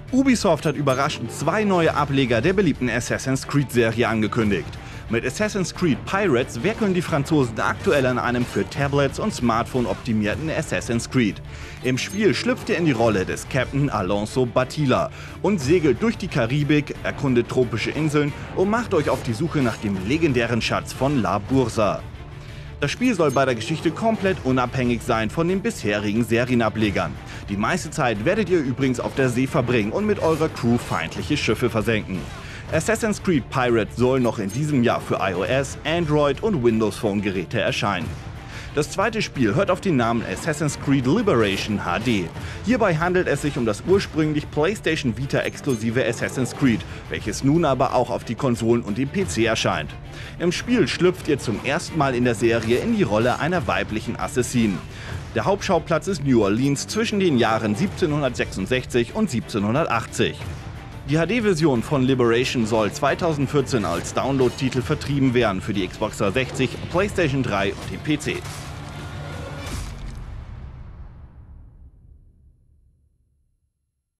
Ubisoft hat überraschend 2 neue Ableger der beliebten Assassin's Creed-Serie angekündigt. Mit Assassin's Creed Pirates werkeln die Franzosen aktuell an einem für Tablets und Smartphone optimierten Assassin's Creed. Im Spiel schlüpft ihr in die Rolle des Captain Alonso Batilla und segelt durch die Karibik, erkundet tropische Inseln und macht euch auf die Suche nach dem legendären Schatz von La Bursa. Das Spiel soll bei der Geschichte komplett unabhängig sein von den bisherigen Serienablegern. Die meiste Zeit werdet ihr übrigens auf der See verbringen und mit eurer Crew feindliche Schiffe versenken. Assassin's Creed Pirates soll noch in diesem Jahr für iOS, Android und Windows Phone Geräte erscheinen. Das zweite Spiel hört auf den Namen Assassin's Creed Liberation HD. Hierbei handelt es sich um das ursprünglich PlayStation Vita exklusive Assassin's Creed, welches nun aber auch auf die Konsolen und den PC erscheint. Im Spiel schlüpft ihr zum ersten Mal in der Serie in die Rolle einer weiblichen Assassinen. Der Hauptschauplatz ist New Orleans zwischen den Jahren 1766 und 1780. Die HD-Version von Liberation soll 2014 als Download-Titel vertrieben werden für die Xbox 360, PlayStation 3 und den PC.